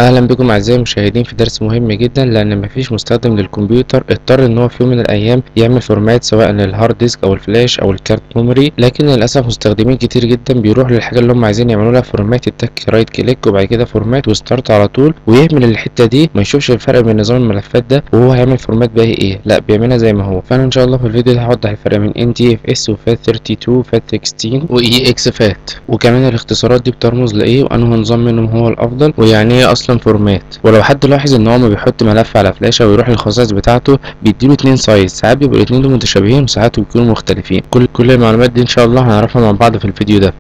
اهلا بكم اعزائي المشاهدين في درس مهم جدا، لان مفيش مستخدم للكمبيوتر اضطر ان هو في يوم من الايام يعمل فورمات سواء للهارد ديسك او الفلاش او الكارت ميموري. لكن للاسف مستخدمين كتير جدا بيروحوا للحاجه اللي هم عايزين يعملوا لها فورمات، يتك رايت كليك وبعد كده فورمات وستارت على طول، ويعمل الحته دي ما يشوفش الفرق بين نظام الملفات ده وهو هيعمل فورمات باقي ايه، لا بيعملها زي ما هو. فانا ان شاء الله في الفيديو ده هوضح الفرق بين NTFS وفات 32 وفات 16 واي اكس فات، وكمان الاختصارات دي بترمز لايه وانه نظام منهم هو الافضل، ويعني ايه اصلا فورمات. ولو حد لاحظ ان هو ما بيحط ملف على فلاشه ويروح للخصائص بتاعته بيديله اتنين سايز، ساعات بيبقوا الاتنين دول متشابهين وساعات بيكونوا مختلفين. كل المعلومات دي ان شاء الله هنعرفها مع بعض في الفيديو ده.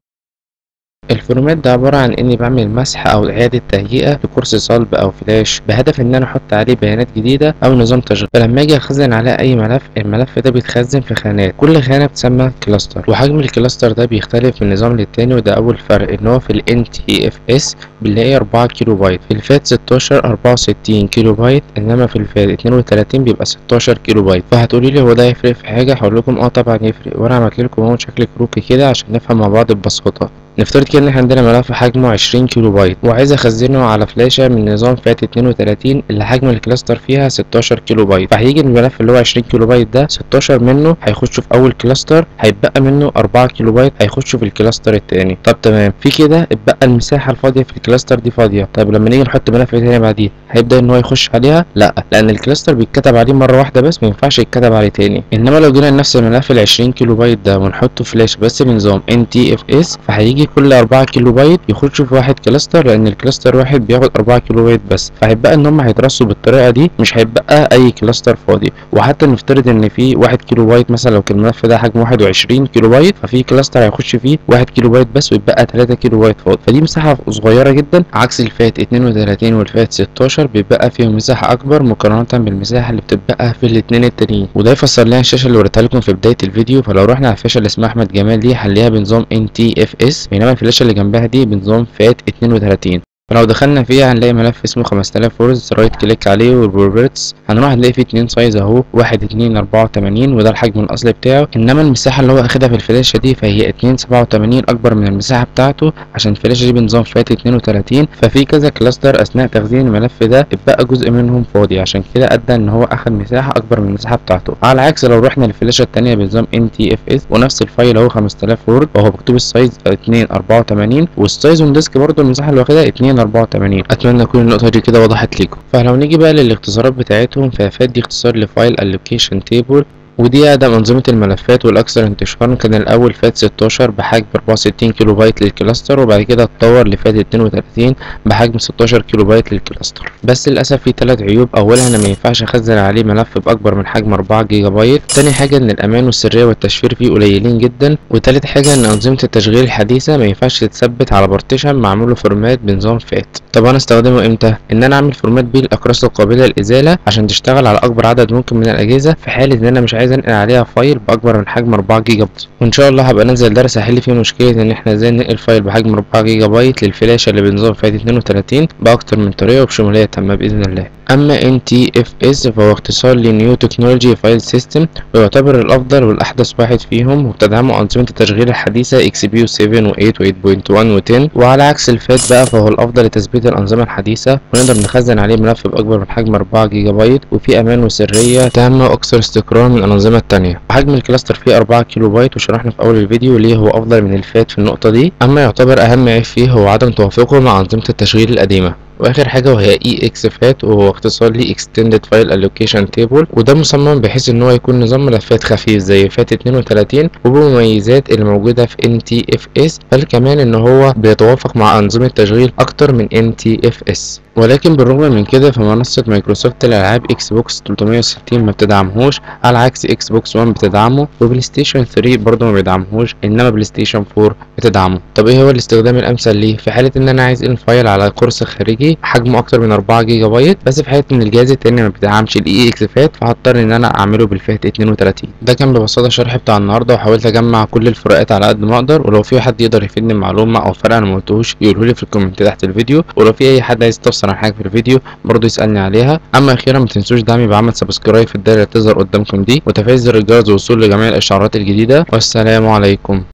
الفورمات ده عبارة عن اني بعمل مسح او اعادة تهيئة لكورس صلب او فلاش بهدف ان انا احط عليه بيانات جديدة او نظام تشغيل. فلما اجي اخزن عليه اي ملف، الملف ده بيتخزن في خانات، كل خانة بتسمى كلاستر، وحجم الكلاستر ده بيختلف من نظام للتاني. وده اول فرق، ان هو في ال NTFS بنلاقي 4 كيلو بايت، في الفات 16 64 كيلو بايت، انما في الفات 32 بيبقى 16 كيلو بايت. فهتقولي لي هو ده يفرق في حاجة؟ هقول لكم اه طبعا يفرق، وانا عملت لكم اهو شكل كروكي كده عشان نفهم مع بعض ببساطة. نفترض كده ان احنا عندنا ملف حجمه 20 كيلو بايت وعايز اخزنه على فلاشة من نظام فات 32 اللي حجم الكلاستر فيها 16 كيلو بايت. فهيجي الملف اللي هو 20 كيلو بايت ده 16 منه هيخشوا في اول كلاستر، هيتبقى منه 4 كيلو بايت هيخشوا في الكلاستر التاني. طب تمام، في كده اتبقى المساحة الفاضية في الكلاستر دي فاضية. طب لما نيجي نحط ملف تاني بعديه هيبدأ ان هو يخش عليها؟ لا، لان الكلاستر بيتكتب عليه مرة واحدة بس، ما ينفعش يتكتب عليه تاني. انما لو جينا لنفس الملف ال 20 كيلو بايت ده ونحطه فلاش بس بنظام NTFS، فهيجي كل 4 كيلو بايت يخشوا في واحد كلاستر، لان الكلاستر واحد بياخد 4 كيلو بايت بس. فهيبقى ان هم هيترصوا بالطريقه دي، مش هيبقى اي كلاستر فاضي. وحتى نفترض ان في 1 كيلو بايت مثلا، لو كان الملف ده حجمه 21 كيلو بايت ففي كلاستر هيخش فيه 1 كيلو بايت بس ويبقى 3 كيلو بايت فاضي. فدي مساحه صغيره جدا، عكس الفات 32 والفات 16 بيبقى فيهم مساحه اكبر مقارنه بالمساحه اللي بتبقى في الاثنين التانيين. وده يفسر لنا الشاشه اللي وريتها لكم في بدايه الفيديو. فلو رحنا على الفلاشه اللي اسمها احمد جمال دي هنلاقيها بنظام NTFS، بينما الفلاشه اللي جنبها دي بنظام فات 32. فلو دخلنا فيها هنلاقي ملف اسمه 5000 ووردز، رايت كليك عليه والبروبرتس هنروح هنلاقي فيه اتنين سايز اهو، 1 2 84 وده الحجم الاصلي بتاعه، انما المساحه اللي هو اخدها في الفلاشه دي فهي 2 87 اكبر من المساحه بتاعته، عشان الفلاشه دي بنظام فات 32. ففي كذا كلاستر اثناء تخزين الملف ده اتبقى جزء منهم فاضي، عشان كده ادى ان هو اخد مساحه اكبر من المساحه بتاعته. على عكس لو رحنا للفلاشه الثانيه بنظام NTFS ونفس الفايل اهو 5000 وورد وهو مكتوب السايز 2 84 والسايز اون ديسك برضه المساحه اللي واخدها 2 84. اتمنى تكون النقطه دي كده وضحت لكم. فلو نيجي بقى للاختصارات بتاعتهم، ففات دي اختصار لفايل الوكيشن تيبل، ودي أقدم أنظمة الملفات والأكثر انتشارا. كان الأول فات 16 بحجم 64 كيلو بايت للكلاستر، وبعد كده اتطور لفات 32 بحجم 16 كيلو بايت للكلاستر. بس للأسف في 3 عيوب. أولها أنا ما ينفعش أخزن عليه ملف بأكبر من حجم 4 جيجا بايت. تاني حاجة إن الأمان والسرية والتشفير فيه قليلين جدا. وتالت حاجة إن أنظمة التشغيل الحديثة ما ينفعش تتثبت على بارتيشن معمول له فورمات بنظام فات. طب أنا استخدمه إمتى؟ إن أنا أعمل فورمات بيه الأقراص القابلة للإزالة عشان تشتغل على أكبر عدد ممكن من الأجهزة، في حالة إن أنا مش عايز أنقل عليها فايل باكبر من حجم 4 جيجا بايت. وان شاء الله هبقى انزل درس احل فيه مشكله ان احنا ازاي ننقل فايل بحجم 4 جيجا بايت للفلاشه اللي بنظام فات 32 باكتر من طريقه وبشموليه تامه باذن الله. اما NTFS فهو اختصار لنيو تكنولوجي فايل سيستم، ويعتبر الافضل والاحدث واحد فيهم، وبتدعمه انظمه التشغيل الحديثه XPU 7 و8 و8.1 و10. وعلى عكس الفات بقى فهو الافضل لتثبيت الانظمه الحديثه، ونقدر نخزن عليه ملف باكبر من حجم 4 جيجا بايت، وفي امان وسريه تامه واكثر استقرار من الانظمه التانيه. حجم الكلاستر فيه 4 كيلو بايت، وشرحنا في اول الفيديو ليه هو افضل من الفات في النقطه دي. اما يعتبر اهم عيب فيه هو عدم توافقه مع انظمه التشغيل القديمه. واخر حاجه وهي EXFAT، وهو اختصار لي Extended File Allocation Table، وده مصمم بحيث ان هو يكون نظام ملفات خفيف زي فات 32 وبمميزات اللي موجوده في NTFS، بل كمان ان هو بيتوافق مع انظمه تشغيل اكتر من NTFS. ولكن بالرغم من كده فمنصة مايكروسوفت للألعاب اكس بوكس 360 ما بتدعمهوش، على عكس اكس بوكس 1 بتدعمه، وبلاي ستيشن 3 برضه ما بيدعمهوش، انما بلاي ستيشن 4 بتدعمه. طب ايه هو الاستخدام الامثل ليه؟ في حالة ان انا عايز فايل على قرص خارجي حجمه اكتر من 4 جيجا بايت، بس في حالة ان الجهاز التاني ما بيدعمش الاي اكس فات فهضطر ان انا اعمله بالفات 32. ده كان ببساطة الشرح بتاع النهارده، وحاولت اجمع كل الفروقات على قد ما اقدر. ولو في حد يقدر يفيدني بمعلومة او فرق انا ما قلتهوش يقوله لي في الكومنت تحت الفيديو، ولو في اي حد عايز يستفسر عن حاجة في الفيديو برضه يسألني عليها. اما اخيرا ما تنسوش دعمي بعمل سبسكرايب في الدايره اللي تظهر قدامكم دي، وتفعيل زر الجرس للوصول لجميع الاشعارات الجديده. والسلام عليكم.